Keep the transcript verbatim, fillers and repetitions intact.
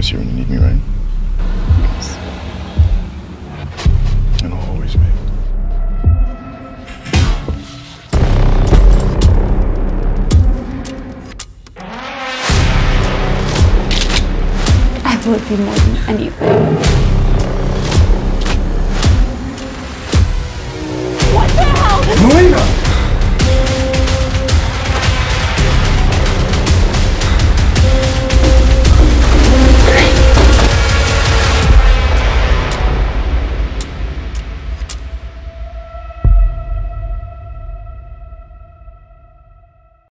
always here when you need me, right? Yes. And I'll always be. I love you more than anything. What the hell? Melina!